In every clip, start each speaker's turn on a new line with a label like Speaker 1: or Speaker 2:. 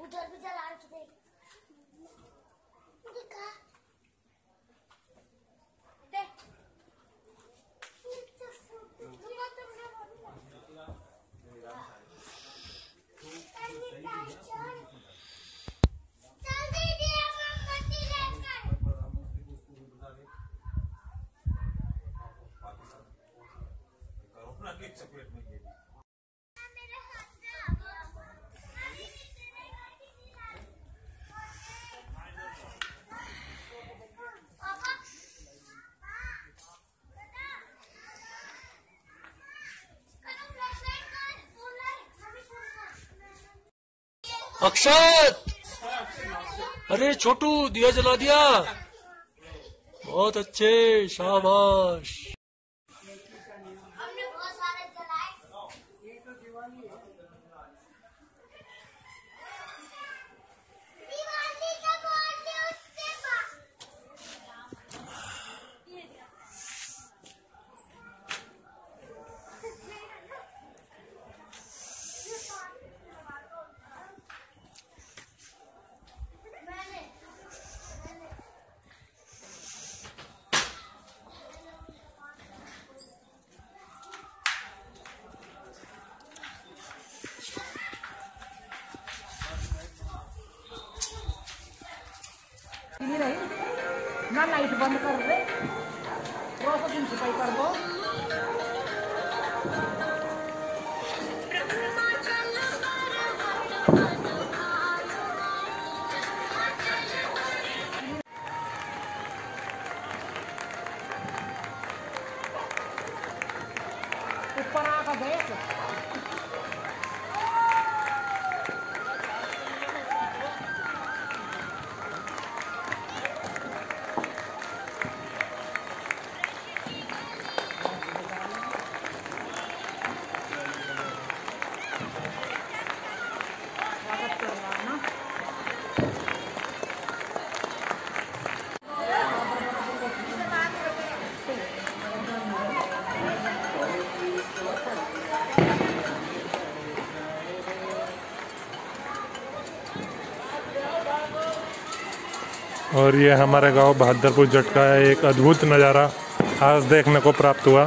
Speaker 1: उधर भी जला के देख देखा
Speaker 2: अक्षत, अरे छोटू दिया जला दिया, बहुत अच्छे, शाबाश।
Speaker 1: हमने बहुत सारे जलाए। दिवाली का बर्थडे उसके बाद
Speaker 3: ना लाइट बंद कर दे, थोड़ा दिन सफाई कर दो। ऊपर आकर देख,
Speaker 4: और ये हमारे गांव बहादुरपुर जट का एक अद्भुत नज़ारा आज देखने को प्राप्त हुआ।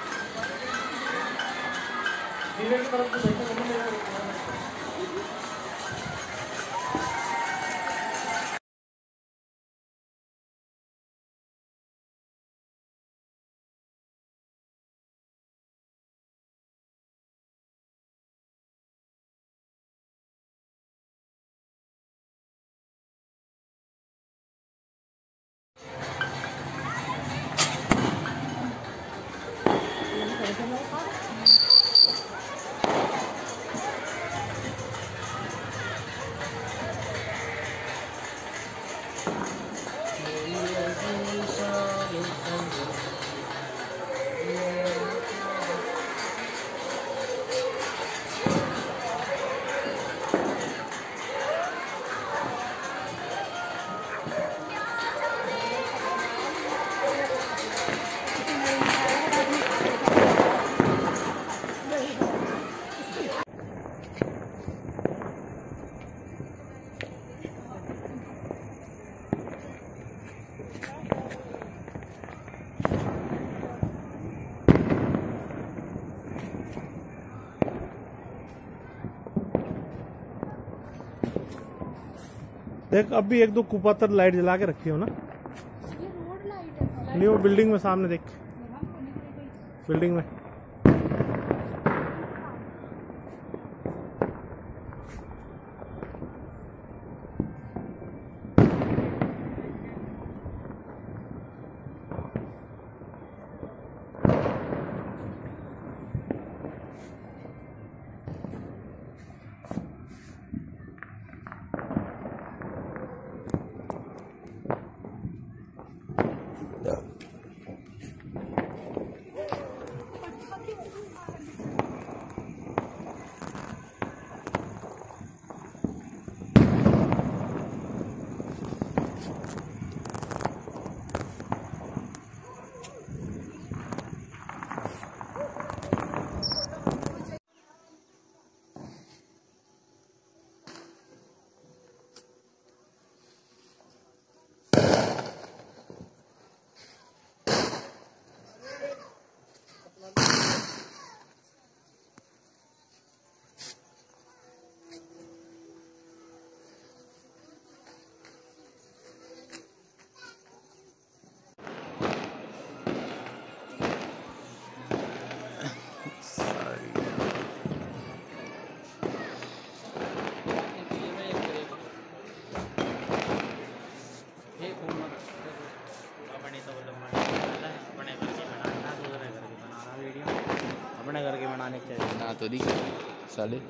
Speaker 4: देख अब भी एक दो कुपातर लाइट जला के रखी हो ना,
Speaker 3: ये रोड लाइट है।
Speaker 4: नहीं वो बिल्डिंग में सामने देख, बिल्डिंग में।
Speaker 5: हाँ तो दिख साले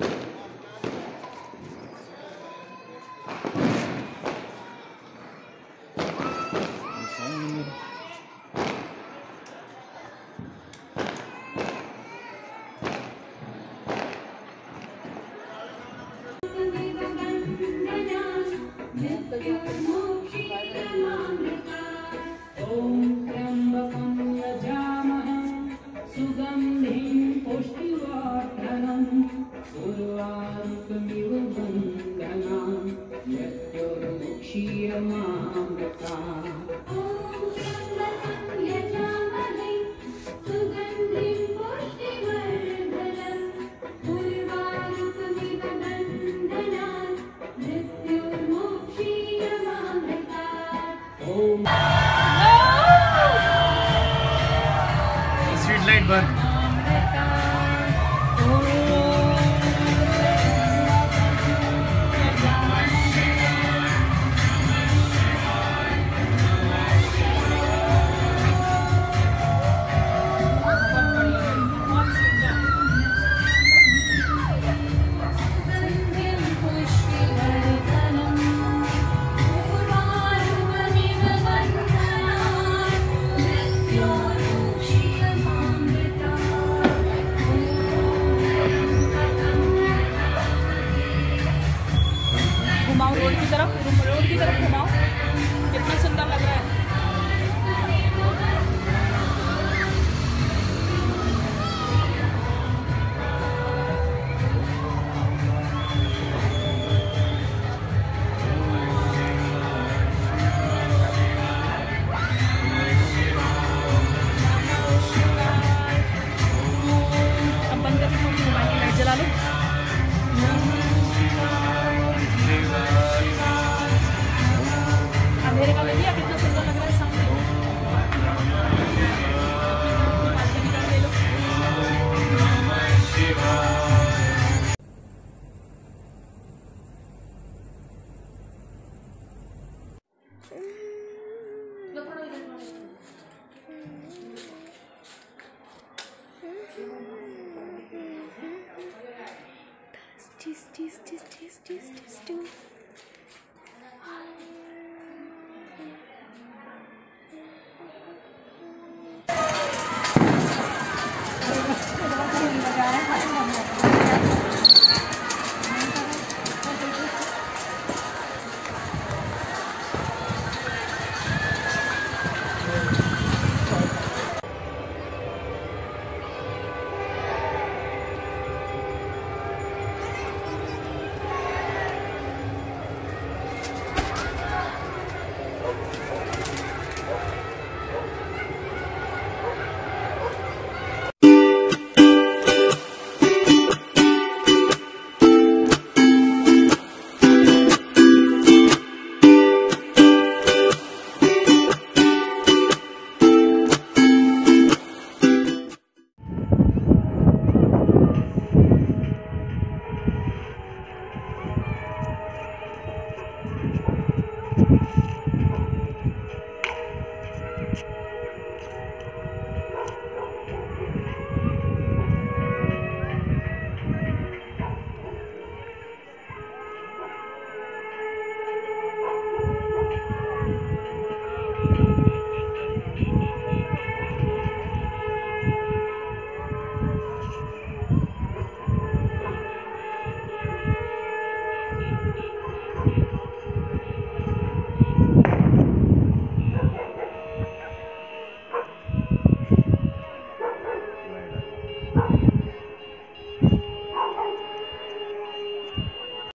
Speaker 2: स्ट्रीट लाइट बंद।
Speaker 3: घुमाओ रोड की तरफ घुमाओ, कितना सुंदर लग रहा है। अब बंद करके थोड़ी मोबाइल की लाइट जला लो। अंधेरे का लगी, कितना सुंदर लग रहा है सामने। ले लो।
Speaker 1: Tis.